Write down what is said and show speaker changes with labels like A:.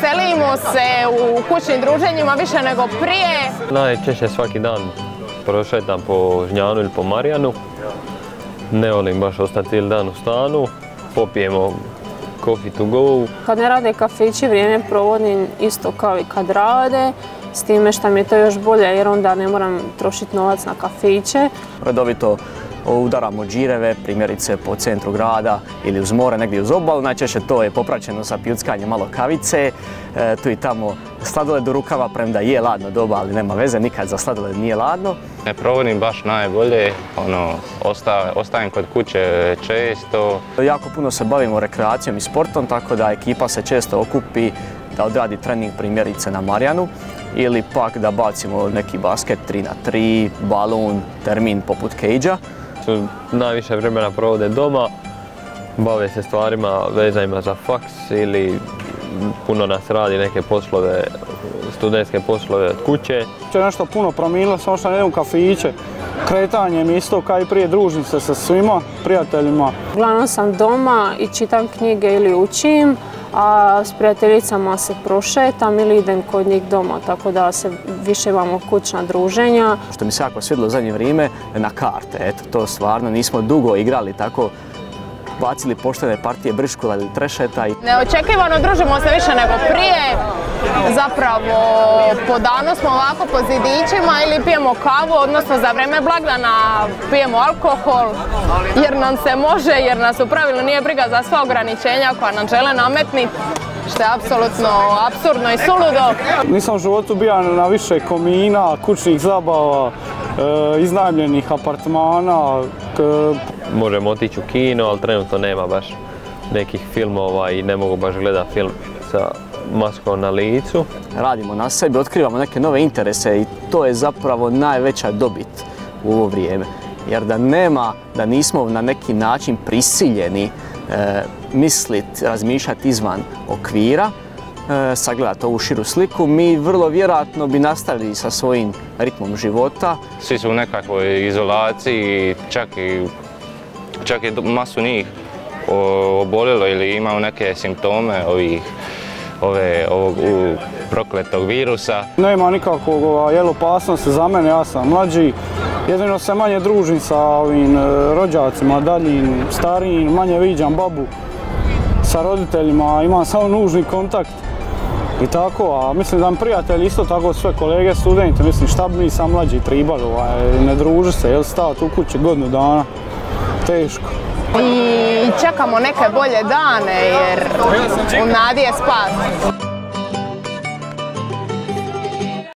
A: veselimo se u kućnim druženjima više nego prije.
B: Najčešće svaki dan prošetam po Žnjanu ili po Marjanu. Ne volim baš ostati cijeli dan u stanu. Popijemo coffee to go.
C: Kad ne rade kafići, vrijeme provodim isto kao i kad rade. S time što mi je to još bolje jer onda ne moram trošiti novac na kafiće.
D: Redovito udaramo džireve, primjerice po centru grada ili uz more, negdje uz obalu. Najčešće to je popraćeno sa pjuckanjem malo kavice. Tu i tamo sladoled u rukava, premda je ladno doba, ali nema veze, nikad za sladoled nije ladno.
E: Ne provodim baš najbolje, ostajem kod kuće često.
D: Jako puno se bavimo rekreacijom i sportom, tako da ekipa se često okupi da odradi trening primjerice na Marjanu ili pak da bacimo neki basket 3x3, balun, termin poput cage-a.
B: Najviše vremena provode doma, bave se stvarima vezanima za faks ili puno nas radi neke poslove, studentske poslove od kuće.
F: To je nešto puno promijenilo, samo što ne idem u kafiće. Kretanjem isto kao i prije, družim se sa svima, prijateljima.
C: Uglavnom sam doma i čitam knjige ili učim, a s prijateljicama se prošetam ili idem kod njih doma, tako da se više imamo kućna druženja.
D: Što mi se jako svidjelo u zadnje vrijeme, na karte, eto, to stvarno nismo dugo igrali tako, bacili poštene partije briškula ili trešeta.
A: Neočekivano družimo se više nego prije. Zapravo po danu smo ovako po zidićima ili pijemo kavu, odnosno za vrijeme blagdana pijemo alkohol jer nam se može, jer nas u pravilu nije briga za sva ograničenja koja nam žele nametniti, što je apsolutno apsurdno i suludo.
F: Nisam u životu bio na više komina, kućnih zabava, iznajmljenih apartmana.
B: Možemo otići u kino, ali trenutno nema baš nekih filmova i ne mogu baš gledati film sa maskom na licu.
D: Radimo na sebi, otkrivamo neke nove interese i to je zapravo najveća dobit u ovo vrijeme. Jer da nema, da nismo na neki način prisiljeni misliti, razmišljati izvan okvira, sagledati ovu širu sliku, mi vrlo vjerojatno bi nastavili sa svojim ritmom života.
E: Svi su u nekakvoj izolaciji, čak i masu njih obolilo ili imao neke simptome ovog prokletog virusa.
F: Nema nikakvog opasnosti za mene, ja sam mlađi. Jedino se manje družim sa ovim rođacima, daljim, starijim, manje viđam babu sa roditeljima, imam samo nužni kontakt i tako, a mislim da mi prijatelji isto tako, sve kolege, studenti, mislim šta bi mi sam mlađi tribali, ne druži se, jel stavati u kući godinu dana, teško.
A: I čekamo neke bolje dane jer u nadi je spas.